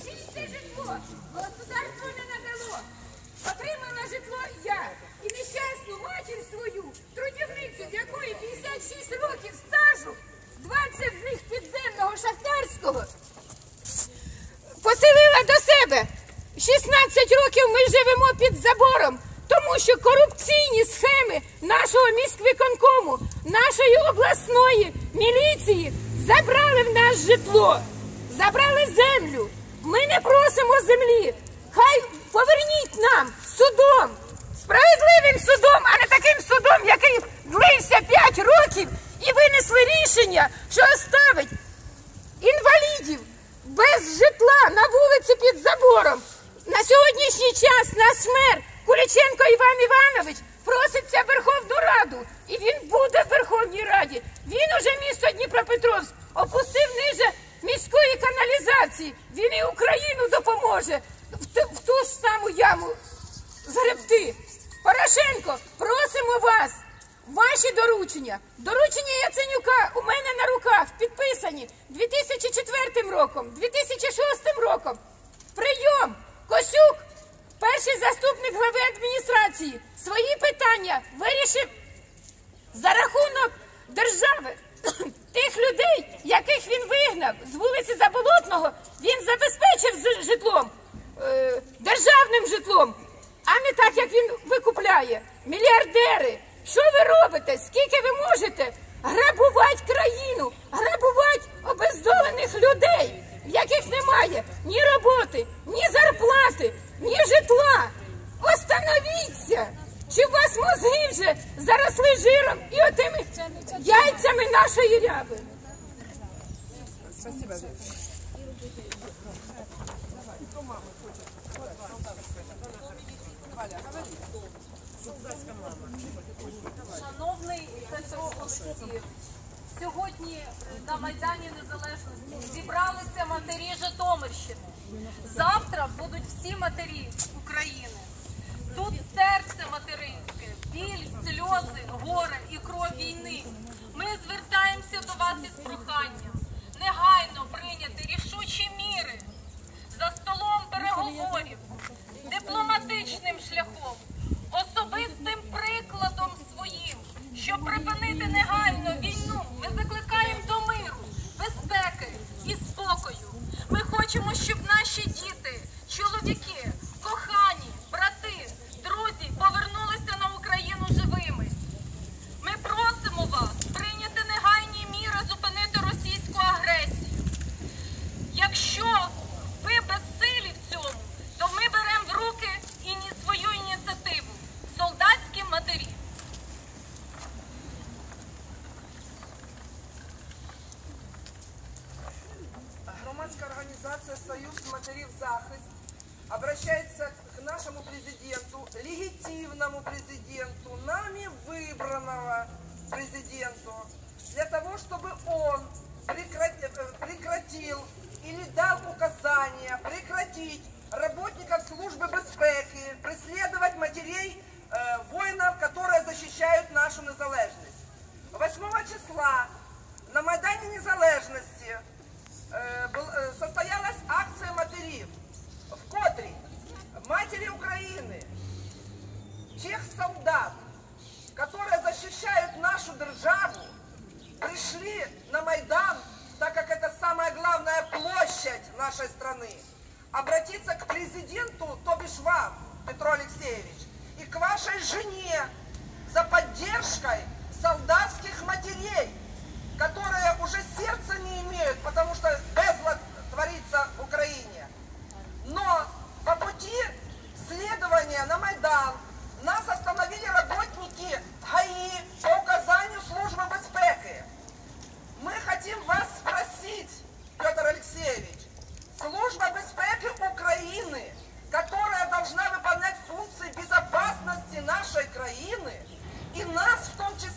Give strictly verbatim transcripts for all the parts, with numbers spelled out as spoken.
Лишиться житло, государство не надало. Отримала житло я і нещасну матір свою, трудівницю, в якої п'ятдесят шість років стажу, двадцять з них підземного шахтарського, поселила до себе. шістнадцять років ми живемо під забором, тому що корупційні схеми нашого міськвиконкому, нашої обласної міліції забрали в нас житло, забрали землю. Ми не просимо землі. Хай поверніть нам судом, справедливим судом, а не таким судом, який длився п'ять років і винесли рішення, що оставить інвалідів без житла на вулиці під забором. На сьогоднішній час наш мер Куліченко Іван Іванович проситься в Верховну Раду, і він буде в Верховній Раді. Він уже місто Дніпропетровськ опустив ниже міської каналізації. Він і Україну допоможе в, в ту ж саму яму згребти. Порошенко, просимо вас, ваші доручення, доручення Яценюка у мене на руках підписані дві тисячі четвертим роком, дві тисячі шостим роком. Прийом. Косюк, перший заступник глави адміністрації, свої питання вирішив за рахунок держави. Тих людей, яких він вигнав з вулиці Заболотного, він забезпечив житлом, е, державним житлом, а не так, як він викупляє. Мільярдери, що ви робите? Скільки ви можете грабувати країну, грабувати обездолених людей, в яких немає ні роботи, ні зарплати, ні житла? Остановіться! Чи у вас мозги вже заросли жиром і отими яйцями нашої ряби? Спасибо. Шановний Петро Олексійович, сьогодні на Майдані Незалежності зібралися матері Житомирщини. Завтра будуть всі матері України. Тут серце материнське, біль, сльози, горе і кров війни. Ми звертаємося до вас із проханням негайно прийняти рішучі міри за столом переговорів, дипломатичним шляхом, особистим прикладом своїм, щоб припинити негайно війну. Ми закликаємо до миру, безпеки і спокою. Ми хочемо, щоб наші діти, чоловіки, кохані, брати, друзі повернулися на Україну живими. Ми просимо вас прийняти негайні міри, зупинити російську агресію. Якщо ви безсилі в цьому, то ми беремо в руки і свою ініціативу – солдатські матері. Громадская организация «Союз матерей в захист» обращается к нашему президенту, легитимному президенту, нами выбранного президенту, для того, чтобы он прекратил или дал указание прекратить работников службы безпеки преследовать матерей э, воинов, которые защищают нашу незалежность. восьмого числа на Майдані Незалежності состоялась акция матерів, в котрій матери Украины, тех солдат, которые защищают нашу державу, пришли на Майдан, так как это самая главная площадь нашей страны, обратиться к президенту, то бишь вам, Петро Алексеевич, и к вашей жене за поддержкой солдатских матерей, которые уже сердца не имеют, потому что безлад творится в Украине. Но по пути следования на Майдан нас остановили работники ГАИ по указанию службы безпеки. Мы хотим вас спросить, Петр Алексеевич, служба безпеки Украины, которая должна выполнять функции безопасности нашей краины, и нас в том числе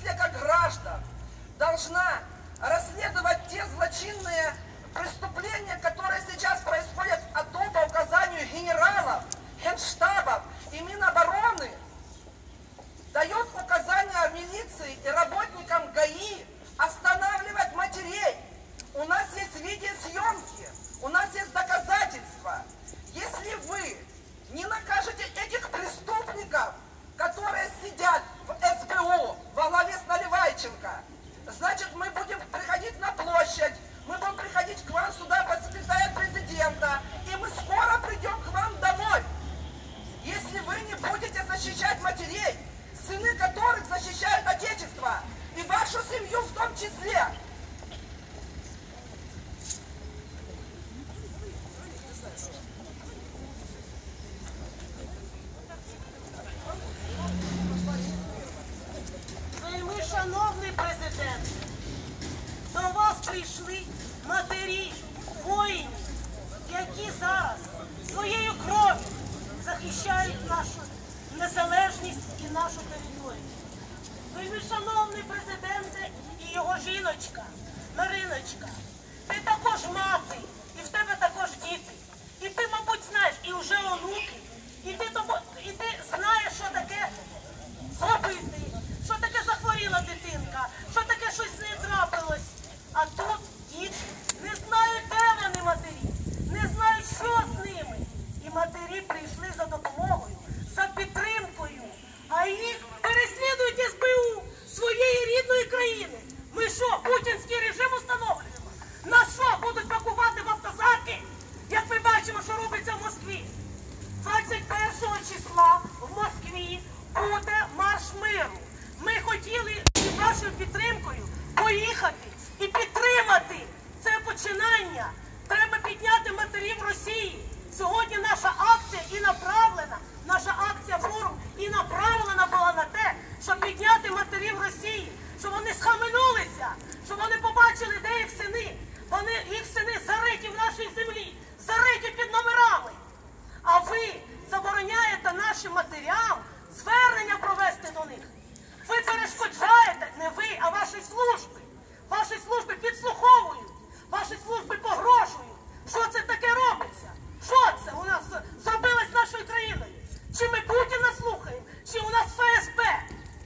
президенте. До вас прийшли матері воїнів, які зараз своєю кров'ю захищають нашу незалежність і нашу територію. Вельмишановний президенте і його жіночка, Мариночка, ти також мати, і в тебе також діти. І ти, мабуть, знаєш, і вже онуки, і ти, тому, і ти знаєш, що таке зробити, що таке захворіла дитинка, що таке щось з нею трапилось. А тут діти не знають, де вони матері, не знають, що з ними. І матері прийшли за допомогою, за підтримкою, а їх переслідують ес бе у своєї рідної країни. Ми що, путінський режим установлюємо? Нас що, будуть пакувати в автозаки? Як ми бачимо, що робиться в Москві. двадцять першого числа в Москві буде марш миру. Ми хотіли з вашою підтримкою поїхати і підтримати це починання. Треба підняти матерів Росії. Сьогодні наша акція і направлена, наша акція форум і направлена була на те, щоб підняти матерів Росії, щоб вони схаменулися, щоб вони побачили, де їх сини. Вони, їх сини зариті в нашій землі, зариті під номерами. А ви забороняєте нашим матерям звернення провести до них. Ви перешкоджаєте, не ви, а ваші служби. Ваші служби підслуховують, ваші служби погрожують. Що це таке робиться? Що це у нас зробилось нашою країною? Чи ми Путіна слухаємо, чи у нас еф ес бе?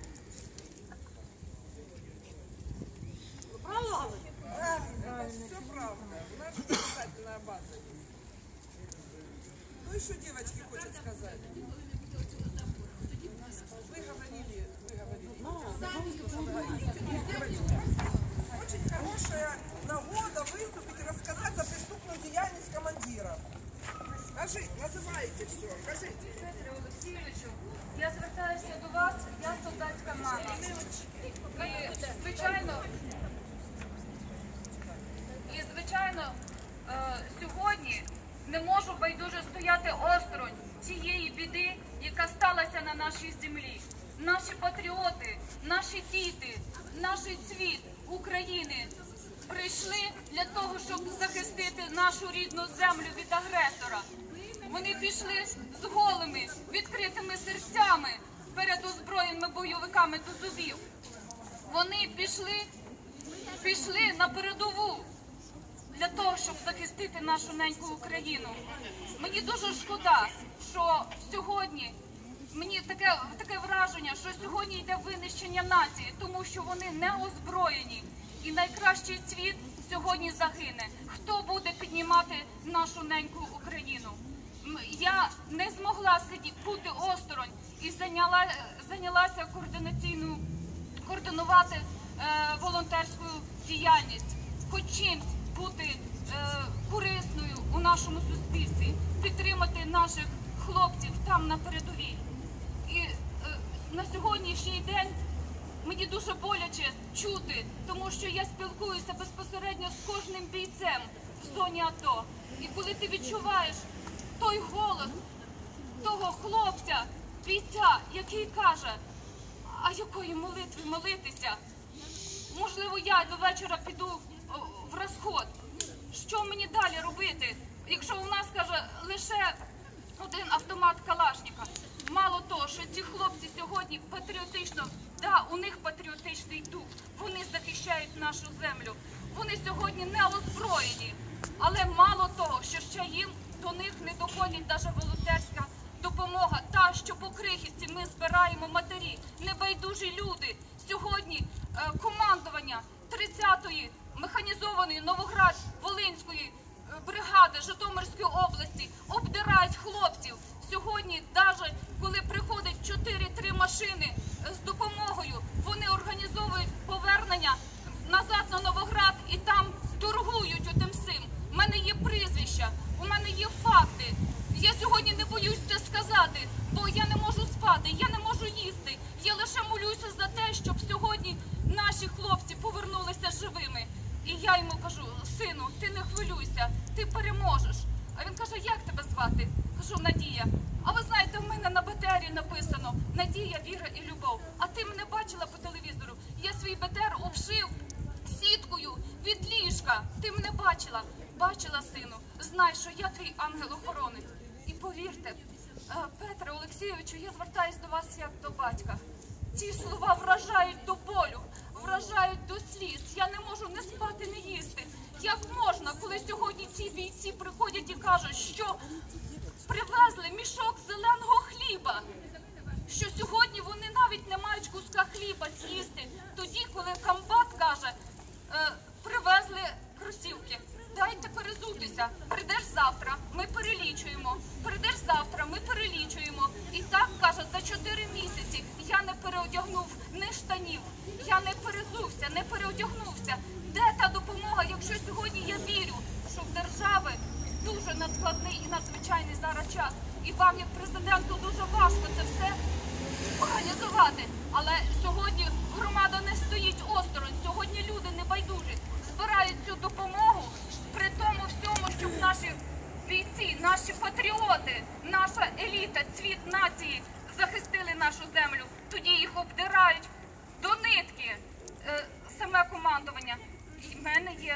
Правда говорю? Все правда. Наша обязательная база. Ну еще девочки хочет сказать. Вы говорили, вы говорили. Очень хорошая нагода выступить и рассказать за преступную деятельность командира. Скажите, называйте все, скажите. Петре Олексійовичу, я звертаюся до вас, я солдатська мама. І, звичайно, і, звичайно, е, сьогодні не можу байдуже стояти осторонь цієї біди, яка сталася на нашій землі. Наші патріоти, наші діти, наш цвіт України прийшли для того, щоб захистити нашу рідну землю від агресора. Вони пішли з голими, відкритими серцями перед озброєними бойовиками до зубів. Вони пішли, пішли на передову для того, щоб захистити нашу неньку Україну. Мені дуже шкода, що сьогодні, мені таке, таке враження, що сьогодні йде винищення нації, тому що вони не озброєні. І найкращий цвіт сьогодні загине. Хто буде піднімати нашу неньку Україну? Я не змогла сидіти, бути осторонь і зайняла, зайнялася координаційною, координувати е, волонтерську діяльність. Хоч чимсь бути е, корисною у нашому суспільстві, підтримати наших хлопців там на передовій. І е, на сьогоднішній день мені дуже боляче чути, тому що я спілкуюся безпосередньо з кожним бійцем в зоні АТО. І коли ти відчуваєш той голос того хлопця, бійця, який каже, а якої молитви молитися? Можливо, я до вечора піду в розход. Що мені далі робити, якщо у нас, каже, лише один автомат Калашника? Мало того, що ці хлопці сьогодні патріотично, да, у них патріотичний дух, вони захищають нашу землю, вони сьогодні не озброєні, але мало того, що ще їм до них не доходить навіть волонтерська допомога, та, що по Крихівці ми збираємо матері, небайдужі люди. Сьогодні е, командування тридцятої механізованої Новоград-Волинської е, бригади Житомирської області обдирають хлопців. Сьогодні, навіть коли приходять чотири-три машини з допомогою, вони організовують повернення назад на Новоград і там торгують отим всім. У мене є прізвища, у мене є факти. Я сьогодні не боюсь це сказати, бо я не можу спати, я не можу їсти. Я лише молюся за те, щоб сьогодні наші хлопці повернулися живими. І я йому кажу, сину, ти не хвилюйся, ти переможеш. А він каже, як тебе звати? Кажу, Надія. А ви знаєте, в мене на БТРі написано Надія, віра і любов. А ти мене бачила по телевізору? Я свій БТР об шив сіткою від ліжка. Ти мене бачила, бачила, сину. Знай, що я твій ангел-охоронець. І повірте, Петре Олексійовичу, я звертаюсь до вас як до батька. Ці слова вражають до болю, вражають до сліз. Я не можу не спати, не їсти. Як можна, коли сьогодні ці бійці приходять і кажуть, що привезли мішок зеленого хліба, що сьогодні вони навіть не мають куска хліба з'їсти, тоді, коли комбат каже, е, привезли кросівки. Дайте перезутися. Прийдеш завтра, ми перелічуємо. Прийдеш завтра, ми перелічуємо. І так, каже, за чотири місяці я не переодягнув ні штанів, я не перезувся, не переодягнувся. Де та допомога, якщо сьогодні я вірю, що в держави дуже надскладний і надзвичайний зараз час. І вам, як президенту, дуже важко це все організувати. Але сьогодні громада не стоїть осторонь, сьогодні люди небайдужі збирають цю допомогу, при тому всьому, щоб наші бійці, наші патріоти, наша еліта, цвіт нації захистили нашу землю. Тоді їх обдирають до нитки е, саме командування. І в мене є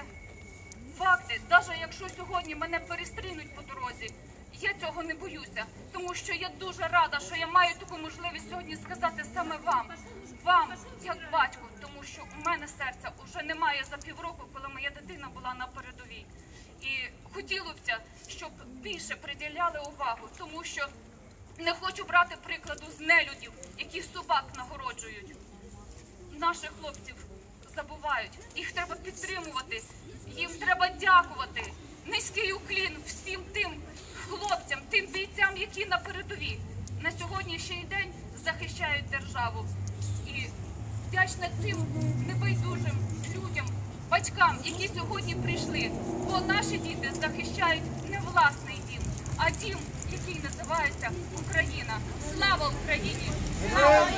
факти, навіть якщо сьогодні мене перестрінуть по дорозі, я цього не боюся, тому що я дуже рада, що я маю таку можливість сьогодні сказати саме вам, вам, як батьку, тому що у мене серця вже немає за півроку, коли моя дитина була на передовій. І хотілося б, щоб більше приділяли увагу, тому що не хочу брати прикладу з нелюдів, які собак нагороджують. Наших хлопців забувають, їх треба підтримувати, їм треба дякувати. Низький уклін всім тим хлопцям, тим бійцям, які на передовій на сьогоднішній день захищають державу. І вдячна цим небайдужим людям, батькам, які сьогодні прийшли, бо наші діти захищають не власний дім, а дім, який називається Україна. Слава Україні! Слава!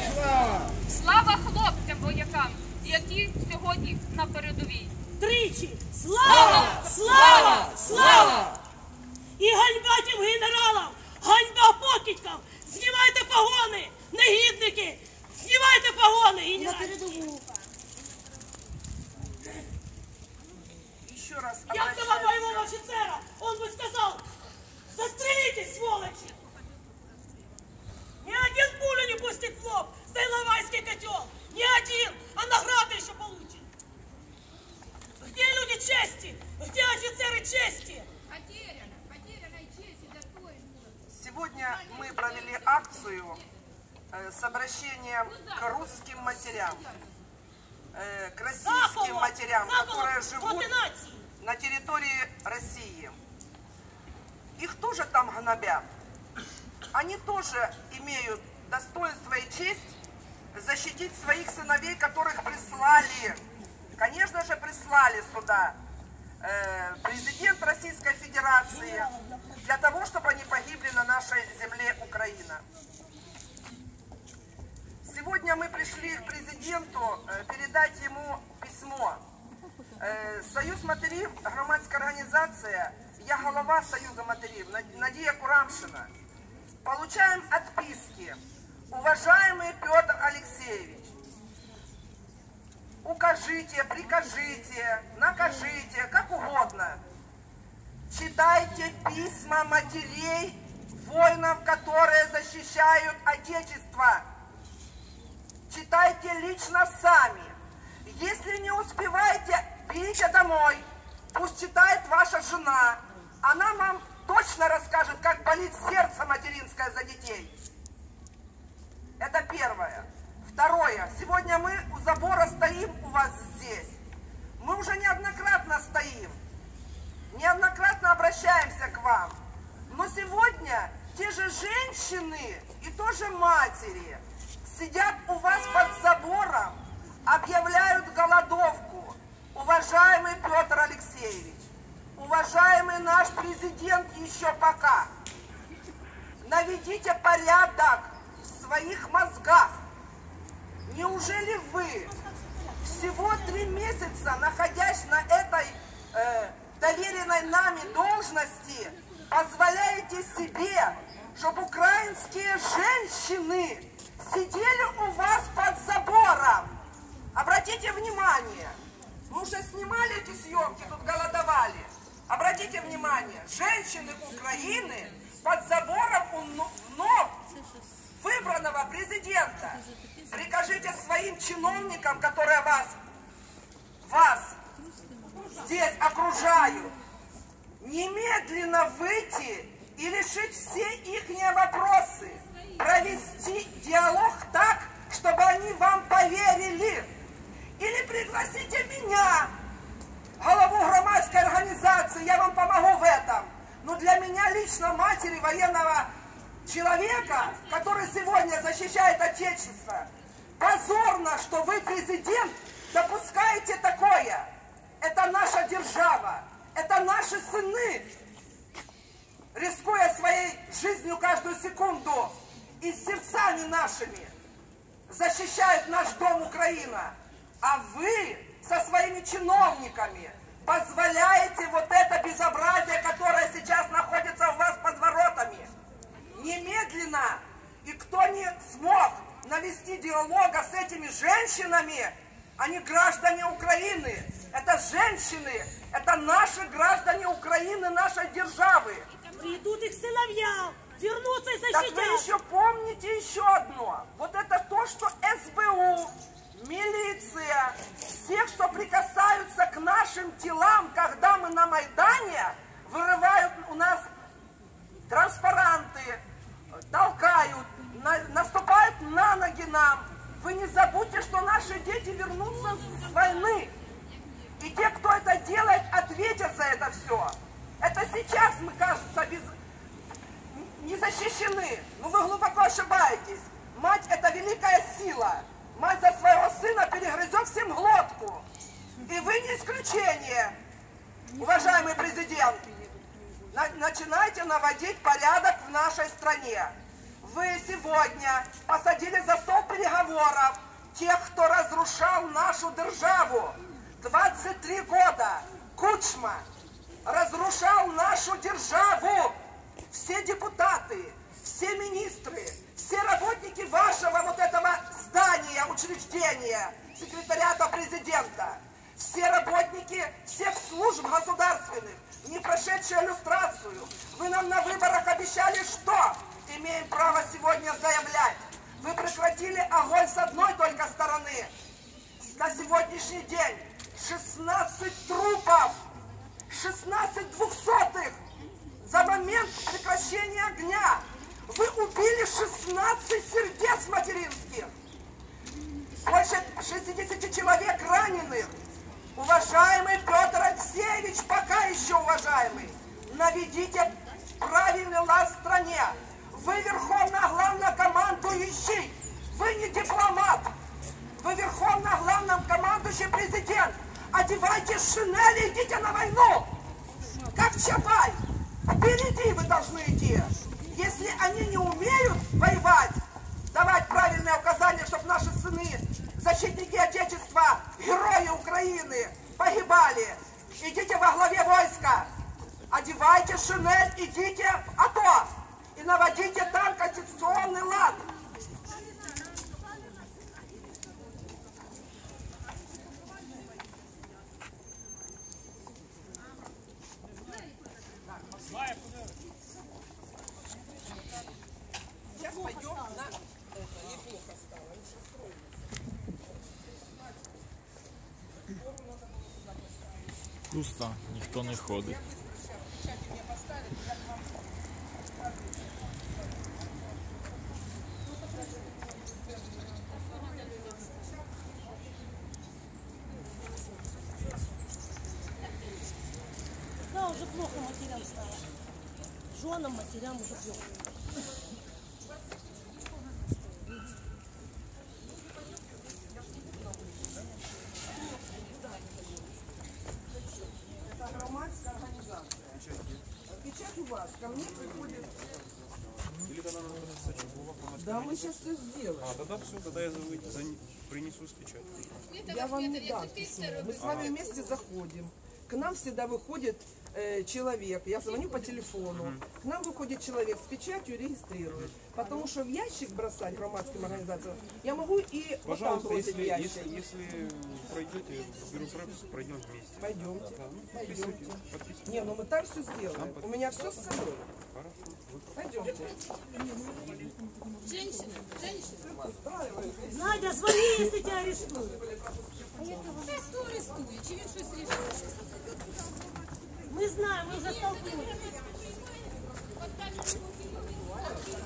Слава хлопцям, воякам, які сьогодні на передовій. Тричі! Слава! Слава! Слава! І ганьба тим генералам! Ганьба покидькам! Знімайте погони! Негідники! Знімайте погони! Генерал! Еще раз Як нема обращаюсь. бойового офіцера, он би сказав, застрелитесь, сволочи! Ни один пулю не пустит в лоб, за Иловайский котел! Ни один! А награды еще получит! Где люди чести? Где офицеры чести? Потеряно, потерянной честь и достоинство. Сегодня мы провели акцию э, с обращением к русским матерям, э, к российским матерям, которые живут на территории России. Их тоже там гнобят. Они тоже имеют достоинство и честь защитить своих сыновей, которых прислали, конечно же, прислали сюда э, президент Российской Федерации для того, чтобы они погибли на нашей земле Украина. Сегодня мы пришли к президенту э, передать ему письмо. Э, Союз матерів, громадська организация, я голова Союза матерів, Надія Курамшина. Получаем отписки. Уважаемый Петр Алексеевич, укажите, прикажите, накажите, как угодно. Читайте письма матерей, воинов, которые защищают Отечество. Читайте лично сами. Если не успеваете, берите домой. Пусть читает ваша жена. Она вам точно расскажет, как болит сердце материнское за детей. Это первое. Второе. Сегодня мы у забора стоим у вас здесь. Мы уже неоднократно стоим. Неоднократно обращаемся к вам. Но сегодня те же женщины и тоже матери сидят у вас под забором, объявляют голодовку. Уважаемый Петр Алексеевич, уважаемый наш президент еще пока, наведите порядок в своих мозгах. Неужели вы, всего три месяца, находясь на этой э, доверенной нами должности, позволяете себе, чтобы украинские женщины сидели у вас под забором? Обратите Обратите внимание, мы уже снимали эти съемки, тут голодовали. Обратите внимание, женщины Украины под забором у вновь выбранного президента. Прикажите своим чиновникам, которые вас, вас здесь окружают, немедленно выйти и решить все их вопросы, провести диалог так, чтобы они вам поверили. Или пригласите меня, главу громадской организации, я вам помогу в этом. Но для меня лично, матери военного человека, который сегодня защищает Отечество, позорно, что вы, президент, допускаете такое. Это наша держава, это наши сыны, рискуя своей жизнью каждую секунду и сердцами нашими, защищают наш дом Украина. А вы со своими чиновниками позволяете вот это безобразие, которое сейчас находится у вас под воротами. Немедленно, и кто не смог навести диалога с этими женщинами, они граждане Украины, это женщины, это наши граждане Украины, нашей державы. Придут их сыновья, вернутся и Так вы защитят. еще помните еще одно. Вот это то, что эс бэ у, милиция, всех, что прикасаются к нашим телам, когда мы на Майдане, вырывают у нас транспаранты, толкают, на, наступают на ноги нам. Вы не забудьте, что наши дети вернутся с войны. И те, кто это делает, ответят за это все. Это сейчас мы, кажется, без... не защищены. Но вы глубоко ошибаетесь. Мать – это великая сила. Мать за своего сына перегрызет всем глотку. И вы не исключение, уважаемый президент. На- начинайте наводить порядок в нашей стране. Вы сегодня посадили за стол переговоров тех, кто разрушал нашу державу. двадцать три года Кучма разрушал нашу державу. Все депутаты, все министры, все работники вашего вот этого здания, учреждения, секретариата президента, все работники всех служб государственных, не прошедшие иллюстрацию. Вы нам на выборах обещали, что имеем право сегодня заявлять. Вы прекратили огонь с одной только стороны. На сегодняшний день шестнадцать трупов, шестнадцать двухсотых за момент прекращения огня. Вы убили шестнадцать сердец материнских. Больше шестидесяти человек раненых. Уважаемый Петр Алексеевич, пока еще уважаемый, наведите правильный лад в стране. Вы верховно главнокомандующий. Вы не дипломат. Вы верховно главнокомандующий президент. Одевайте шинели и идите на войну. Как Чапай. Впереди вы должны идти. Если они не умеют воевать, давать правильные указания, чтобы наши сыны, защитники Отечества, герои Украины, погибали. Идите во главе войска. Одевайте шинель, идите в АТО. И наводите там конституционный лад. Сейчас пойдем на... Это неплохо стало. Пусто, ніхто не ходить. Да, уже плохо матерям стало. Женам, матерям уже плохо. Это громадская организация. Печать у вас. Ко мне приходит... Или тогда надо написать, чтобы была помощь. Да, мы сейчас все сделаем. А, тогда все, тогда я за, за, принесу с печатью. Я вам не дам письмо. Мы с вами вместе заходим. К нам всегда выходит э, человек, я звоню по телефону, к нам выходит человек с печатью и регистрирует. Потому что в ящик бросать громадским организациям я могу и вот там Пожалуйста, бросить если, в ящик. если, если пройдете, беру пропуск, пройдем вместе. Пойдемте, Да, ну, пойдемте. подписывайтесь, подписывайтесь. Не, ну мы там все сделаем. У меня все с собой. Хорошо. Вы Пойдемте. Надя, звони, если тебя арестуют. Хто арестує? Чи він щось рішив? Мы знаем, мы уже столкнулись.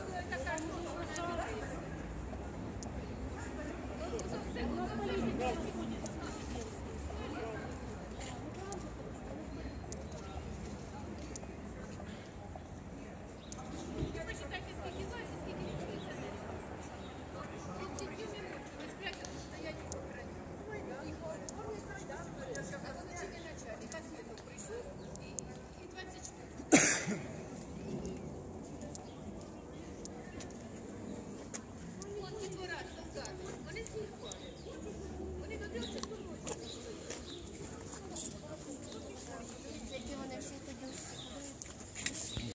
Така